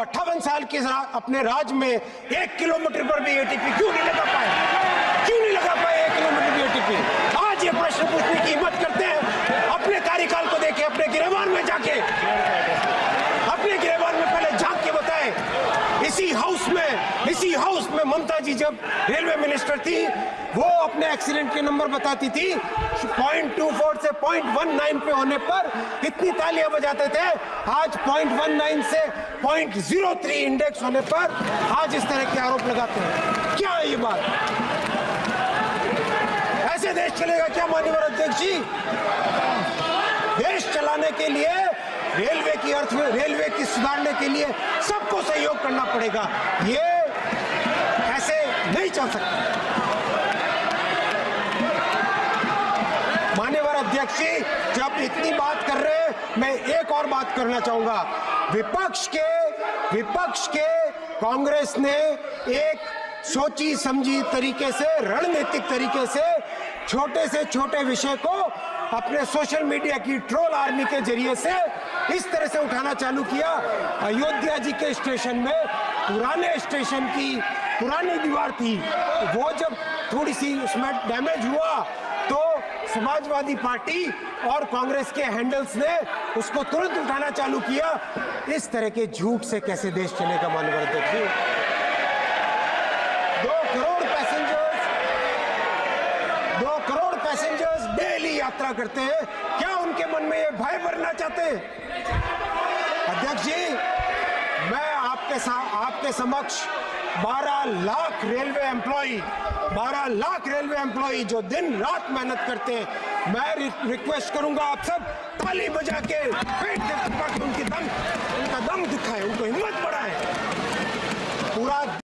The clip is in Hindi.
58 साल के अपने राज में 1 किलोमीटर पर भी एटीपी क्यों नहीं लगा पाए? क्यों नहीं लगा पाए 1 किलोमीटर भी एटीपी? आज ये प्रश्न पूछने की हिम्मत करते हैं। अपने कार्यकाल को देखे, अपने गिरेबान में जाके, अपने गिरेबान में पहले झांक के बताए। इसी हाउस में ममता जी जब रेलवे मिनिस्टर थी, वो अपने एक्सीडेंट के नंबर बताती थी, 0.24 से 0.19 पे होने पर इतनी तालियां बजाते थे। आज 0.19 से 0.03 इंडेक्स होने पर आज इस तरह के आरोप लगाते हैं। क्या है ये बात? ऐसे देश चलेगा क्या माननीय अध्यक्ष जी? देश चलाने के लिए रेलवे की सुधारने के लिए सबको सहयोग करना पड़ेगा। ये ऐसे नहीं चल सकता। माननीय अध्यक्ष जी, जब इतनी बात कर रहे हैं, मैं एक और बात करना चाहूंगा। विपक्ष के कांग्रेस ने एक सोची समझी तरीके से, रणनीतिक तरीके से छोटे विषय को अपने सोशल मीडिया की ट्रोल आर्मी के जरिए से इस तरह से उठाना चालू किया। अयोध्या जी के स्टेशन में पुराने स्टेशन की पुरानी दीवार थी, वो जब थोड़ी सी उसमें डैमेज हुआ तो समाजवादी पार्टी और कांग्रेस के हैंडल्स ने उसको तुरंत उठाना चालू किया। इस तरह के झूठ से कैसे देश चलेगा माननीय अध्यक्ष जी? 2 करोड़ पैसेंजर्स डेली यात्रा करते हैं। क्या उनके मन में ये भय भरना चाहते हैं? अध्यक्ष जी, मैं आपके समक्ष 12 लाख रेलवे एम्प्लॉई जो दिन रात मेहनत करते हैं, मैं रिक्वेस्ट करूंगा आप सब ताली बजा के पेट के उनकी दम